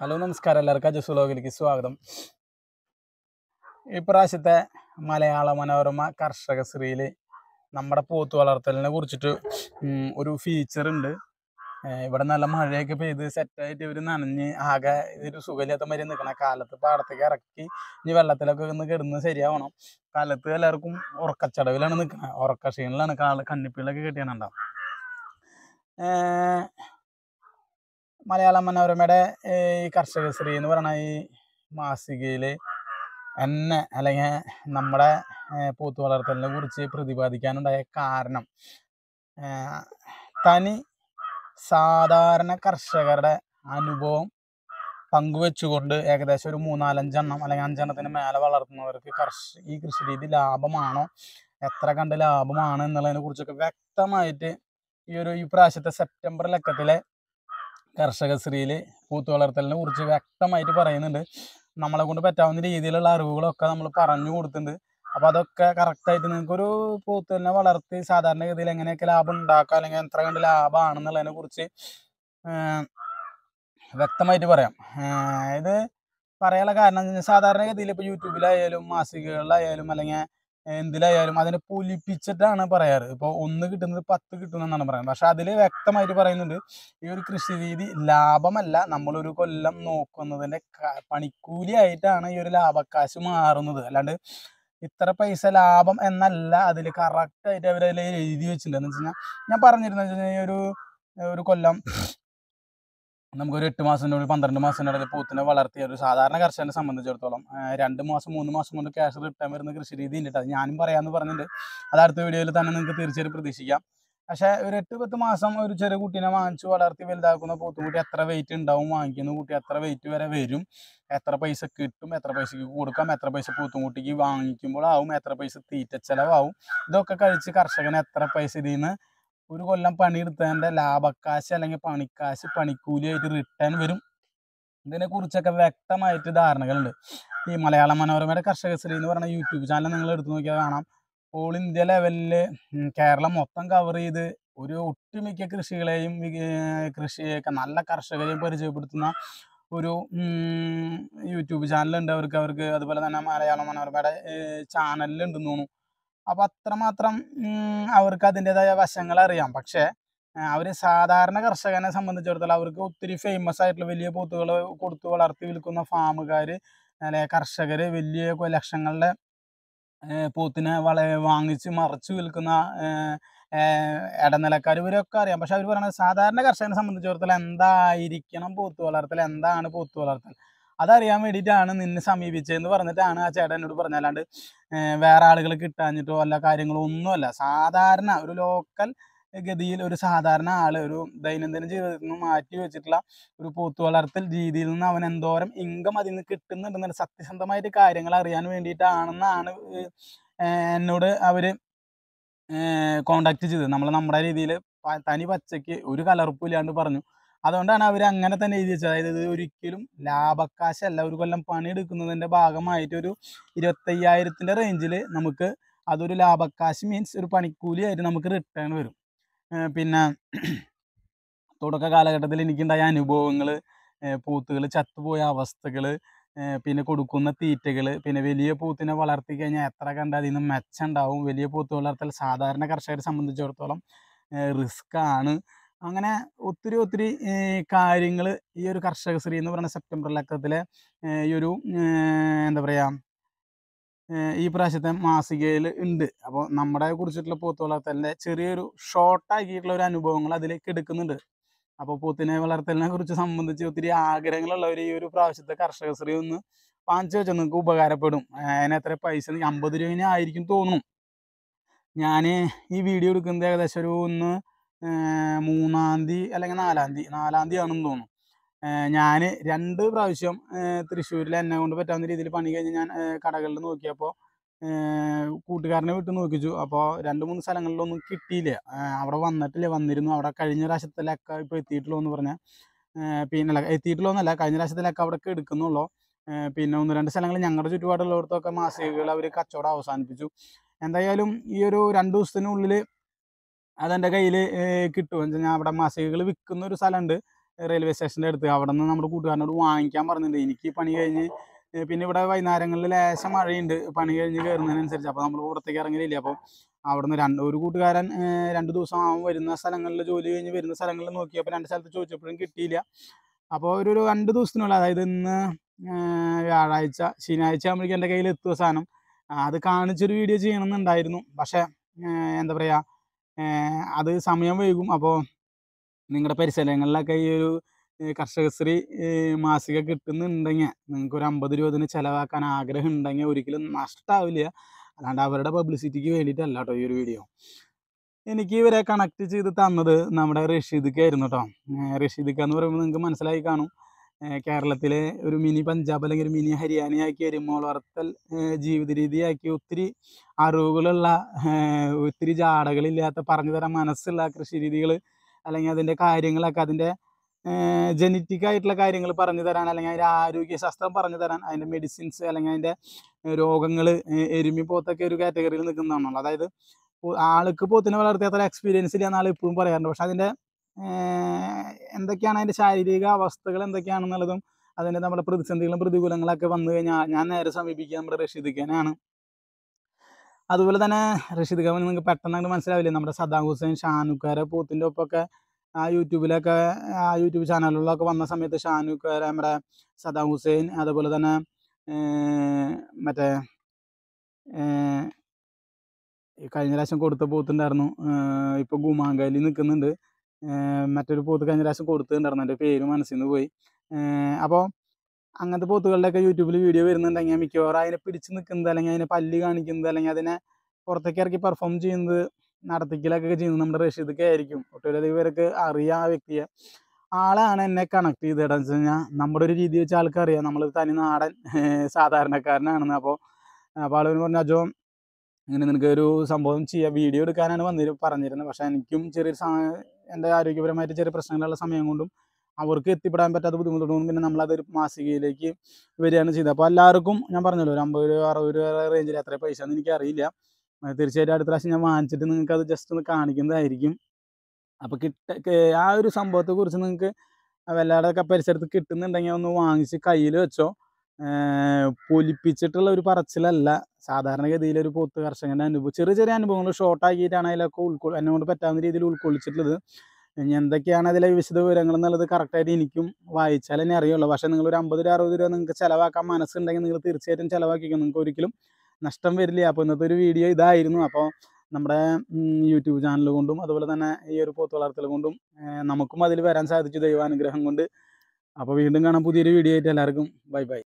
Hello നമസ്കാരം, എല്ലാവർക്കും അജസ് വ്ലോഗിലേക്ക് സ്വാഗതം. ഇപ്രാവശ്യത്തെ മലയാള മനോരമ കർഷകശ്രീയിൽ നമ്മുടെ പോത്ത് വളർത്തലിനെ കുറിച്ചിട്ട് ഒരു ഫീച്ചർ ഉണ്ട്. ഇവിടെ നല്ല മഴയൊക്കെ പെയ്ത് സെറ്റായിട്ട് ഇവർ നനഞ്ഞ് ആകെ ഒരു സുഖമില്ലാത്ത മാതിരി നിൽക്കണം. കാലത്ത് പാടത്തേക്ക് ഇറക്കി ഇനി വെള്ളത്തിലൊക്കെ ഒന്ന് കിടന്ന് ശരിയാവണം. കാലത്ത് എല്ലാവർക്കും ഉറക്കച്ചടവിലാണ് നിൽക്കുന്നത്, ഉറക്കക്ഷീണിലാണ്, കണ്ണിപ്പിള്ളൊക്കെ കെട്ടിയാണുണ്ടാവും. മലയാള മനോരമയുടെ ഈ കർഷകശ്രീ എന്ന് പറയുന്ന ഈ മാസികയിൽ എന്നെ അല്ലെങ്കിൽ നമ്മുടെ പോത്ത് വളർത്തലിനെ കുറിച്ച് പ്രതിപാദിക്കാനുണ്ടായ കാരണം തനി സാധാരണ കർഷകരുടെ അനുഭവം പങ്കുവെച്ചുകൊണ്ട് ഏകദേശം ഒരു 3-4 എണ്ണം അല്ലെങ്കിൽ 5 എണ്ണത്തിന് മേലെ വളർത്തുന്നവർക്ക് ഈ കൃഷി രീതി ലാഭമാണോ, എത്ര കണ്ട് ലാഭമാണ് എന്നുള്ളതിനെ കുറിച്ചൊക്കെ വ്യക്തമായിട്ട് ഈ പ്രാവശ്യത്തെ സെപ്റ്റംബർ ലക്കത്തിലെ കർഷകശ്രീയിൽ പോത്ത് വളർത്തലിനെ കുറിച്ച് വ്യക്തമായിട്ട് പറയുന്നുണ്ട്. നമ്മളെ കൊണ്ട് പറ്റാവുന്ന രീതിയിലുള്ള അറിവുകളൊക്കെ നമ്മൾ പറഞ്ഞു കൊടുത്തിട്ടുണ്ട്. അപ്പോൾ അതൊക്കെ കറക്റ്റായിട്ട് നിങ്ങൾക്കൊരു പോത്തിനെ വളർത്തി സാധാരണഗതിയിൽ എങ്ങനെയൊക്കെ ലാഭം ഉണ്ടാക്കാം അല്ലെങ്കിൽ എത്ര കണ്ട് ലാഭമാണെന്നുള്ളതിനെ കുറിച്ച് വ്യക്തമായിട്ട് പറയാം. ഇത് പറയാനുള്ള കാരണം എന്ന് വെച്ചാൽ സാധാരണഗതിയിൽ ഇപ്പോൾ യൂട്യൂബിലായാലും മാസികകളിലായാലും അല്ലെങ്കിൽ എന്തിലായാലും അതിനെ പൊലിപ്പിച്ചിട്ടാണ് പറയാറ്. ഇപ്പോൾ 1 കിട്ടുന്നത് 10 കിട്ടുമെന്നാണ് പറയുന്നത്. പക്ഷെ അതിൽ വ്യക്തമായിട്ട് പറയുന്നുണ്ട്, ഈ ഒരു കൃഷി രീതി ലാഭമല്ല, നമ്മളൊരു കൊല്ലം നോക്കുന്നതിൻ്റെ പണിക്കൂലി ആയിട്ടാണ് ഈ ഒരു ലാഭക്കാശ് മാറുന്നത്. അല്ലാണ്ട് ഇത്ര പൈസ ലാഭം എന്നല്ല അതിൽ കറക്റ്റായിട്ട് അവരതിൽ എഴുതി വെച്ചിട്ടുണ്ട്. എന്ന് വെച്ച് കഴിഞ്ഞാൽ ഞാൻ പറഞ്ഞിരുന്നത് വെച്ച് കഴിഞ്ഞാൽ ഒരു കൊല്ലം നമുക്കൊരു 8 മാസത്തിനുള്ളിൽ 12 മാസത്തിനിടയിൽ പോത്തിനെ വളർത്തിയ ഒരു സാധാരണ കർഷകനെ സംബന്ധിച്ചിടത്തോളം 2 മാസം 3 മാസം കൊണ്ട് ക്യാഷ് റിട്ടേൺ വരുന്ന കൃഷി രീതി ഉണ്ട്. അത് ഞാനും പറയാമെന്ന് പറഞ്ഞിട്ടുണ്ട്. അത് അടുത്ത വീഡിയോയിൽ തന്നെ നിങ്ങൾക്ക് തീർച്ചയായും പ്രതീക്ഷിക്കാം. പക്ഷേ ഒരു 8-10 മാസം ഒരു ചെറിയ കുട്ടീനെ വാങ്ങിച്ച് വളർത്തി വലുതാക്കുന്ന പോത്തുകുട്ടി എത്ര വെയിറ്റ് ഉണ്ടാവും, വാങ്ങിക്കുന്ന കുട്ടി എത്ര വെയിറ്റ് വരെ വരും, എത്ര പൈസ കിട്ടും, എത്ര പൈസക്ക് കൊടുക്കാം, എത്ര പൈസ പോത്തുകുട്ടിക്ക് വാങ്ങിക്കുമ്പോഴാവും, എത്ര പൈസ തീറ്റ ചെലവാകും, ഇതൊക്കെ കഴിച്ച് കർഷകന് എത്ര പൈസ ഇതിൽ നിന്ന് ഒരു കൊല്ലം പണിയെടുത്തതിൻ്റെ ലാഭക്കാശ് അല്ലെങ്കിൽ പണിക്കാശ് പണിക്കൂലിയായിട്ട് റിട്ടേൺ വരും. ഇതിനെക്കുറിച്ചൊക്കെ വ്യക്തമായിട്ട് ധാരണകളുണ്ട്. ഈ മലയാള മനോരമയുടെ കർഷകശ്രീ എന്ന് പറയുന്ന യൂട്യൂബ് ചാനൽ നിങ്ങൾ എടുത്തു നോക്കിയാൽ കാണാം. ഓൾ ഇന്ത്യ ലെവലിൽ കേരളം മൊത്തം കവർ ചെയ്ത് ഒരു ഒട്ടുമിക്ക കൃഷികളെയും കൃഷിയൊക്കെ നല്ല കർഷകരെയും പരിചയപ്പെടുത്തുന്ന ഒരു യൂട്യൂബ് ചാനലുണ്ട് അവർക്ക്. അതുപോലെ തന്നെ മലയാള മനോരമയുടെ ചാനലിലുണ്ടെന്ന് തോന്നുന്നു. അപ്പോൾ അത്രമാത്രം അവർക്ക് അതിൻ്റെതായ വശങ്ങൾ അറിയാം. പക്ഷേ അവർ സാധാരണ കർഷകനെ സംബന്ധിച്ചിടത്തോളം അവർക്ക് ഒത്തിരി ഫേമസ് ആയിട്ടുള്ള വലിയ പോത്തുകൾ കൊടുത്ത് വളർത്തി വിൽക്കുന്ന ഫാമുകാർ അല്ലെ കർഷകർ വലിയ ലക്ഷങ്ങളുടെ പോത്തിനെ വാങ്ങിച്ച് മറിച്ച് വിൽക്കുന്ന ഇടനിലക്കാർ ഇവരൊക്കെ അറിയാം. പക്ഷെ അവർ പറയുന്നത് സാധാരണ കർഷകനെ സംബന്ധിച്ചിടത്തോളം എന്തായിരിക്കണം പോത്ത് വളർത്തൽ, എന്താണ് പോത്ത് വളർത്തൽ, അതറിയാൻ വേണ്ടിയിട്ടാണ് നിന്നെ സമീപിച്ചതെന്ന് പറഞ്ഞിട്ടാണ് ആ ചേട്ടൻ എന്നോട് പറഞ്ഞത്. അല്ലാണ്ട് വേറെ ആളുകൾ കിട്ടാഞ്ഞിട്ടോ അല്ല കാര്യങ്ങളോ ഒന്നുമല്ല. സാധാരണ ഒരു ലോക്കൽ ഗതിയിൽ ഒരു സാധാരണ ആൾ ഒരു ദൈനംദിന ജീവിതത്തിൽ നിന്ന് മാറ്റി വെച്ചിട്ടുള്ള ഒരു പോത്ത് വളർത്തൽ രീതിയിൽ നിന്ന് അവൻ എന്തോരം ഇൻകം അതിൽ നിന്ന് കിട്ടുന്നുണ്ടെന്ന് സത്യസന്ധമായിട്ട് കാര്യങ്ങൾ അറിയാൻ വേണ്ടിയിട്ടാണെന്നാണ് എന്നോട് അവർ കോണ്ടാക്ട് ചെയ്തത്. നമ്മുടെ രീതിയിൽ തനി പച്ചയ്ക്ക് ഒരു കലർപ്പും ഇല്ലാണ്ട് പറഞ്ഞു. അതുകൊണ്ടാണ് അവർ അങ്ങനെ തന്നെ എഴുതി വെച്ചത്. അതായത് ഇത് ഒരിക്കലും ലാഭക്കാശല്ല, ഒരു കൊല്ലം പണിയെടുക്കുന്നതിൻ്റെ ഭാഗമായിട്ട് ഒരു 25,000-ൻ്റെ റേഞ്ചിൽ നമുക്ക് അതൊരു ലാഭക്കാശ് മീൻസ് ഒരു പണിക്കൂലിയായിട്ട് നമുക്ക് റിട്ടേൺ വരും. പിന്നെ തുടക്ക കാലഘട്ടത്തിൽ എനിക്കുണ്ടായ അനുഭവങ്ങൾ, പോത്തുകൾ ചത്തുപോയ അവസ്ഥകൾ, പിന്നെ കൊടുക്കുന്ന തീറ്റകൾ, പിന്നെ വലിയ പോത്തിനെ വളർത്തി കഴിഞ്ഞാൽ എത്ര കണ്ട് അതിൽ നിന്ന് മെച്ചം ഉണ്ടാവും, വലിയ പോത്ത് വളർത്തൽ സാധാരണ കർഷകരെ സംബന്ധിച്ചിടത്തോളം റിസ്ക്കാണ്, അങ്ങനെ ഒത്തിരി കാര്യങ്ങൾ ഈ ഒരു കർഷകശ്രീ എന്ന് പറയുന്ന സെപ്റ്റംബർ ലക്കത്തിലെ ഈ ഒരു എന്താ പറയുക ഈ പ്രാവശ്യത്തെ മാസികയിൽ ഉണ്ട്. അപ്പോൾ നമ്മുടെ കുറിച്ചിട്ടുള്ള പോത്ത് വളർത്തലിൻ്റെ ചെറിയൊരു ഷോർട്ടാക്കിയിട്ടുള്ള ഒരു അനുഭവങ്ങൾ അതിലേക്ക് എടുക്കുന്നുണ്ട്. അപ്പോൾ പോത്തിനെ വളർത്തലിനെ കുറിച്ച് സംബന്ധിച്ച് ഒത്തിരി ആഗ്രഹങ്ങളുള്ളവർ ഈ ഒരു പ്രാവശ്യത്തെ കർഷകശ്രീ ഒന്ന് വാങ്ങിച്ചു വെച്ചാൽ നിങ്ങൾക്ക് ഉപകാരപ്പെടും. അതിന് എത്ര പൈസ 50 രൂപ ആയിരിക്കും തോന്നുന്നു. ഞാൻ ഈ വീഡിയോ എടുക്കുന്നത് ഏകദേശം ഒരു 3-ാം തീയതി അല്ലെങ്കിൽ 4-ാം തീയതി ആണെന്ന് തോന്നുന്നു. ഞാൻ 2 പ്രാവശ്യം തൃശ്ശൂരിൽ എന്നെ കൊണ്ട് പറ്റാവുന്ന രീതിയിൽ പണി കഴിഞ്ഞ് ഞാൻ കടകളിൽ നോക്കിയപ്പോൾ കൂട്ടുകാരനെ വിട്ട് നോക്കിച്ചു. അപ്പോൾ 2-3 സ്ഥലങ്ങളിലൊന്നും കിട്ടിയില്ല. അവിടെ വന്നിരുന്നു. അവിടെ കഴിഞ്ഞ പ്രാവശ്യത്തെ ലെക്ക ഇപ്പോൾ എത്തിയിട്ടുള്ളൂ എന്ന് പറഞ്ഞാൽ പിന്നെ എത്തിയിട്ടുള്ളൂ എന്നല്ല, കഴിഞ്ഞ പ്രാവശ്യത്തെ ലെക്ക അവിടെ എടുക്കുന്നുള്ളൂ. പിന്നെ 1-2 സ്ഥലങ്ങളിൽ ഞങ്ങളുടെ ചുറ്റുപാടുള്ളിടത്തൊക്കെ മാസികകൾ അവർ കച്ചവടം അവസാനിപ്പിച്ചു. എന്തായാലും ഈ ഒരു 2 ദിവസത്തിനുള്ളിൽ അതെൻ്റെ കയ്യിൽ കിട്ടും. എന്ന് വെച്ചാൽ ഞാൻ അവിടെ മാസികകൾ വിൽക്കുന്ന ഒരു സ്ഥലമുണ്ട്. റെയിൽവേ സ്റ്റേഷൻ്റെ അടുത്ത്. അവിടെ നിന്ന് നമ്മുടെ കൂട്ടുകാരനോട് വാങ്ങിക്കാൻ പറഞ്ഞിട്ടുണ്ട്. എനിക്ക് പണി കഴിഞ്ഞ് പിന്നെ ഇവിടെ വൈകുന്നേരങ്ങളിൽ ലേശം മഴയുണ്ട് പണി കഴിഞ്ഞ് കയറുന്നതിനനുസരിച്ച്. അപ്പോൾ നമ്മൾ പുറത്തേക്ക് ഇറങ്ങലില്ല. അപ്പോൾ അവിടുന്ന് ഒരു കൂട്ടുകാരൻ 2 ദിവസം അവൻ വരുന്ന സ്ഥലങ്ങളിൽ ജോലി കഴിഞ്ഞ് വരുന്ന സ്ഥലങ്ങളിൽ നോക്കിയപ്പോൾ 2 സ്ഥലത്ത് ചോദിച്ചപ്പോഴും കിട്ടിയില്ല. അപ്പോൾ ഒരു 2 ദിവസത്തിനുള്ളിൽ, അതായത് ഇന്ന് വ്യാഴാഴ്ച, ശനിയാഴ്ച ആകുമ്പോഴേക്കും എൻ്റെ കയ്യിൽ എത്തുക സാധനം. അത് കാണിച്ചൊരു വീഡിയോ ചെയ്യണമെന്നുണ്ടായിരുന്നു. പക്ഷേ എന്താ പറയുക, അത് സമയം വൈകും. അപ്പോൾ നിങ്ങളുടെ പരിസരങ്ങളിലൊക്കെ ഈ ഒരു കർഷകശ്രീ മാസിക കിട്ടുന്നുണ്ടെങ്കിൽ നിങ്ങൾക്ക് ഒരു 50 രൂപ ഇതിന് ചിലവാക്കാൻ ആഗ്രഹം ഉണ്ടെങ്കിൽ ഒരിക്കലും നഷ്ടമാവില്ല. അല്ലാണ്ട് അവരുടെ പബ്ലിസിറ്റിക്ക് വേണ്ടിയിട്ടല്ല കേട്ടോ ഈ ഒരു വീഡിയോ. എനിക്ക് ഇവരെ കണക്ട് ചെയ്ത് തന്നത് നമ്മുടെ റഷീദ്ക്കായിരുന്നു കേട്ടോ. റഷീദ്ക്ക എന്ന് പറയുമ്പോൾ നിങ്ങൾക്ക് മനസ്സിലായി കാണും, കേരളത്തിലെ ഒരു മിനി പഞ്ചാബ് അല്ലെങ്കിൽ ഒരു മിനി ഹരിയാനയാക്കി എരുമോൾ വളർത്തൽ ജീവിത രീതിയാക്കി ഒത്തിരി അറിവുകളുള്ള, ഒത്തിരി ജാടകളില്ലാത്ത, പറഞ്ഞു തരാൻ മനസ്സുള്ള കൃഷി രീതികൾ അല്ലെങ്കിൽ അതിൻ്റെ കാര്യങ്ങളൊക്കെ, അതിൻ്റെ ജനറ്റിക് ആയിട്ടുള്ള കാര്യങ്ങൾ പറഞ്ഞു തരാൻ, അല്ലെങ്കിൽ അതിൻ്റെ ആരോഗ്യശാസ്ത്രം പറഞ്ഞു തരാൻ, അതിൻ്റെ മെഡിസിൻസ് അല്ലെങ്കിൽ അതിൻ്റെ രോഗങ്ങൾ, എരുമി പോത്തൊക്കെ ഒരു കാറ്റഗറിയിൽ നിൽക്കുന്നതാണല്ലോ. അതായത് ആൾക്ക് പോത്തിനെ വളർത്തിയ അത്ര എക്സ്പീരിയൻസ് ഇല്ല എന്നാൾ ഇപ്പോഴും പറയാറുണ്ട്. പക്ഷെ അതിൻ്റെ എന്തൊക്കെയാണ് അതിൻ്റെ ശാരീരിക അവസ്ഥകൾ എന്തൊക്കെയാണെന്നുള്ളതും അതിൻ്റെ നമ്മുടെ പ്രതിസന്ധികളും പ്രതികൂലങ്ങളൊക്കെ വന്നു കഴിഞ്ഞാൽ ഞാൻ നേരെ സമീപിക്കുക നമ്മുടെ റഷീദ്ഖാനാണ്. അതുപോലെ തന്നെ റഷീദ് ഖാൻ നിങ്ങൾക്ക് പെട്ടെന്ന് മനസ്സിലാവില്ലേ, നമ്മുടെ സദ്ദാം ഹുസൈൻ, ഷാനുക്കാരെ പോത്തിൻ്റെ ഒപ്പമൊക്കെ ആ യൂട്യൂബിലൊക്കെ, ആ യൂട്യൂബ് ചാനലുകളിലൊക്കെ വന്ന സമയത്ത് ഷാനുക്കാരെ, നമ്മുടെ സദ്ദാം ഹുസൈൻ, അതുപോലെ തന്നെ മറ്റേ കഴിഞ്ഞ പ്രാവശ്യം കൊടുത്ത പോത്തുണ്ടായിരുന്നു, ഇപ്പോൾ ഗുമാങ്കയിൽ നിൽക്കുന്നുണ്ട്. മറ്റൊരു പോത്ത് കഴിഞ്ഞ പ്രാവശ്യം കൊടുത്തിട്ടുണ്ടായിരുന്നു, എൻ്റെ പേര് മനസ്സിൽ നിന്ന് പോയി. അപ്പോൾ അങ്ങനത്തെ പോത്തുകളുടെയൊക്കെ യൂട്യൂബിൽ വീഡിയോ വരുന്നുണ്ടെങ്കിൽ മിക്കവാറും അതിനെ പിടിച്ച് നിൽക്കുന്നത്, അല്ലെങ്കിൽ അതിനെ പല്ല് കാണിക്കുന്നത്, അല്ലെങ്കിൽ അതിനെ പുറത്തേക്ക് ഇറക്കി പെർഫോം ചെയ്യുന്നത്, നടത്തിക്കലൊക്കെ ചെയ്യുന്നത് നമ്മുടെ റഷീദൊക്കെ ആയിരിക്കും. ഒട്ടനവധി പേർക്ക് അറിയാം ആ വ്യക്തിയെ. ആളാണ് എന്നെ കണക്ട് ചെയ്തതെന്ന് വെച്ച് കഴിഞ്ഞാൽ, നമ്മുടെ ഒരു രീതി വെച്ച് ആൾക്കറിയാം നമ്മൾ തനി നാടൻ സാധാരണക്കാരനാണെന്ന്. അപ്പോൾ ആളുകൾ പറഞ്ഞു, അജോ ഇങ്ങനെ നിനക്ക് ഒരു സംഭവം ചെയ്യാം, വീഡിയോ എടുക്കാനാണ് പറഞ്ഞിരുന്നത്. പക്ഷേ എനിക്കും എൻ്റെ ആരോഗ്യപരമായിട്ട് ചെറിയ പ്രശ്നങ്ങളുള്ള സമയം കൊണ്ടും അവർക്ക് എത്തിപ്പെടാൻ പറ്റാത്ത ബുദ്ധിമുട്ടുകൊണ്ടും പിന്നെ നമ്മളതൊരു മാസികയിലേക്ക് വരികയാണ് ചെയ്തത്. അപ്പോൾ എല്ലാവർക്കും ഞാൻ പറഞ്ഞല്ലോ, ഒരു 50 രൂപ 60 രൂപ റേഞ്ചിൽ എത്ര പൈസ എന്ന് എനിക്കറിയില്ല. തീർച്ചയായിട്ടും അടുത്ത പ്രാവശ്യം ഞാൻ വാങ്ങിച്ചിട്ട് നിങ്ങൾക്ക് അത് ജസ്റ്റ് ഒന്ന് കാണിക്കുന്നതായിരിക്കും. അപ്പോൾ ആ ഒരു സംഭവത്തെക്കുറിച്ച് നിങ്ങൾക്ക് വല്ലാതൊക്കെ പരിസരത്ത് കിട്ടുന്നുണ്ടെങ്കിൽ ഒന്ന് വാങ്ങിച്ച് കയ്യിൽ വെച്ചോ. പൊലിപ്പിച്ചിട്ടുള്ള ഒരു പറച്ചിലല്ല സാധാരണഗതിയിൽ ഒരു പോത്ത് കർഷകൻ്റെ അനുഭവം. ചെറിയ ചെറിയ അനുഭവങ്ങൾ ഷോർട്ടാക്കിയിട്ടാണ് അതിലൊക്കെ എന്നെ കൊണ്ട് പറ്റാവുന്ന രീതിയിൽ ഉൾക്കൊള്ളിച്ചിട്ടുള്ളത്. ഇനി എന്തൊക്കെയാണ് അതിലെ വിശദ വിവരങ്ങൾ എന്നുള്ളത് കറക്റ്റായിട്ട് എനിക്കും വായിച്ചാൽ തന്നെ അറിയുള്ളൂ. പക്ഷേ നിങ്ങളൊരു 50 രൂപ 60 രൂപ നിങ്ങൾക്ക് ചിലവാക്കാൻ മനസ്സുണ്ടെങ്കിൽ നിങ്ങൾ തീർച്ചയായിട്ടും ചിലവാക്കിക്കും, നിങ്ങൾക്ക് ഒരിക്കലും നഷ്ടം വരില്ല. അപ്പോൾ ഇന്നത്തെ ഒരു വീഡിയോ ഇതായിരുന്നു. അപ്പോൾ നമ്മുടെ യൂട്യൂബ് ചാനൽ കൊണ്ടും അതുപോലെ തന്നെ ഈ ഒരു പോത്ത് വളർത്തൽ കൊണ്ടും നമുക്കും അതിൽ വരാൻ സാധിച്ചു ദൈവാനുഗ്രഹം കൊണ്ട്. അപ്പോൾ വീണ്ടും കാണാം പുതിയൊരു വീഡിയോ ആയിട്ട്. എല്ലാവർക്കും ബൈ ബൈ.